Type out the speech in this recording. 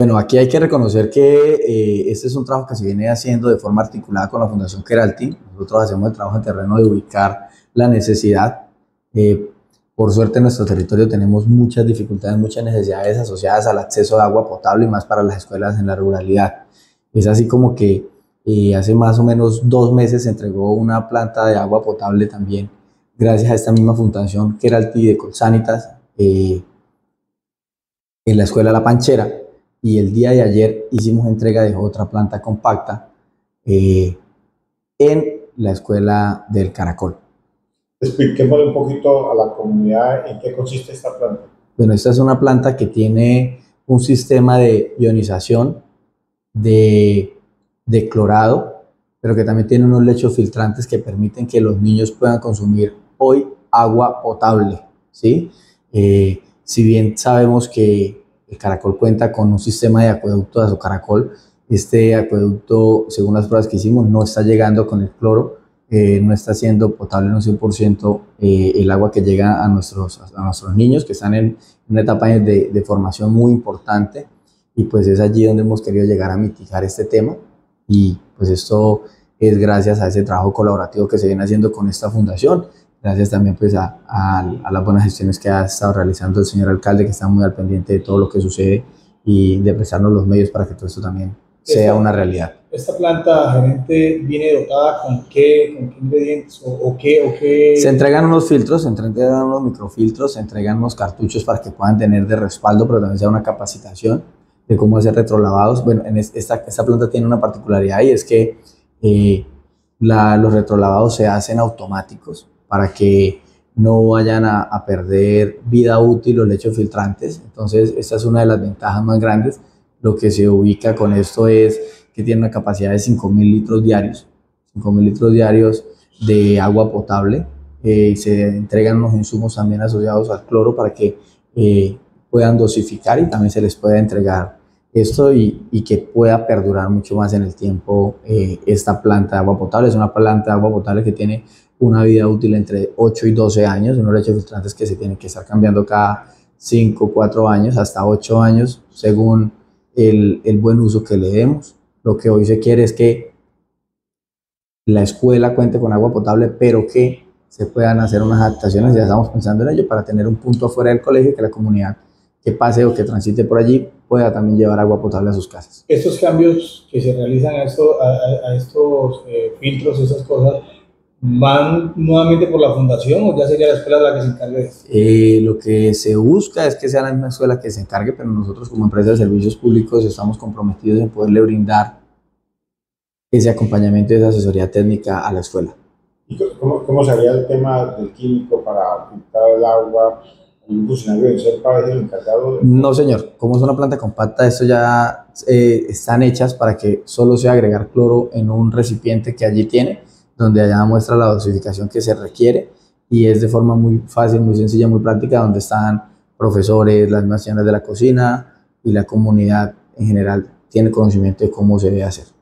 Bueno, aquí hay que reconocer que este es un trabajo que se viene haciendo de forma articulada con la Fundación Keralty. Nosotros hacemos el trabajo en terreno de ubicar la necesidad. Eh, por suerte en nuestro territorio tenemos muchas dificultades, muchas necesidades asociadas al acceso de agua potable y más para las escuelas en la ruralidad. Es así como que hace más o menos 2 meses se entregó una planta de agua potable también, gracias a esta misma Fundación Keralty de Colsanitas, en la escuela La Panchera, y el día de ayer hicimos entrega de otra planta compacta eh, en la escuela del Caracol. Expliquémosle un poquito a la comunidad en qué consiste esta planta. Bueno, esta es una planta que tiene un sistema de ionización de, de clorado, pero que también tiene unos lechos filtrantes que permiten que los niños puedan consumir hoy agua potable, ¿sí? Si bien sabemos que el Caracol cuenta con un sistema de acueducto de Azocaracol, este acueducto, según las pruebas que hicimos, no está llegando con el cloro, no está siendo potable en un 100% el agua que llega a nuestros niños que están en una etapa de formación muy importante, y pues es allí donde hemos querido llegar a mitigar este tema, y pues esto es gracias a ese trabajo colaborativo que se viene haciendo con esta fundación, gracias también pues a las buenas gestiones que ha estado realizando el señor alcalde, que está muy al pendiente de todo lo que sucede y de prestarnos los medios para que todo esto también sea una realidad. ¿Esta planta, gerente, viene dotada con qué ingredientes o qué? Se entregan unos filtros, se entregan unos microfiltros, se entregan unos cartuchos para que puedan tener de respaldo, pero también sea una capacitación de cómo hacer retrolavados. Bueno, esta planta tiene una particularidad, y es que los retrolavados se hacen automáticos para que no vayan a perder vida útil los lechos filtrantes. Entonces, esta es una de las ventajas más grandes. Lo que se ubica con esto es que tiene una capacidad de 5.000 litros diarios, 5.000 litros diarios de agua potable. Se entregan unos insumos también asociados al cloro para que puedan dosificar, y también se les pueda entregar esto y que pueda perdurar mucho más en el tiempo esta planta de agua potable. Es una planta de agua potable que tiene una vida útil entre 8 y 12 años, unos lechos filtrantes que se tienen que estar cambiando cada 5, 4 años, hasta 8 años, según el buen uso que le demos. Lo que hoy se quiere es que la escuela cuente con agua potable, pero que se puedan hacer unas adaptaciones, ya estamos pensando en ello, para tener un punto afuera del colegio y que la comunidad que pase o que transite por allí pueda también llevar agua potable a sus casas. Estos cambios que se realizan a estos filtros, esas cosas, ¿van nuevamente por la fundación o ya sería la escuela la que se encargue de esto? Lo que se busca es que sea la misma escuela que se encargue, pero nosotros como empresa de servicios públicos estamos comprometidos en poderle brindar ese acompañamiento y esa asesoría técnica a la escuela. ¿Y cómo sería el tema del químico para filtrar el agua? ¿Un funcionario del CERPA es el encargado? No, señor. Como es una planta compacta, esto ya están hechas para que solo sea agregar cloro en un recipiente que allí tiene, donde allá muestra la dosificación que se requiere, y es de forma muy fácil, muy sencilla, muy práctica, donde están profesores, las naciones de la cocina y la comunidad en general tiene conocimiento de cómo se debe hacer.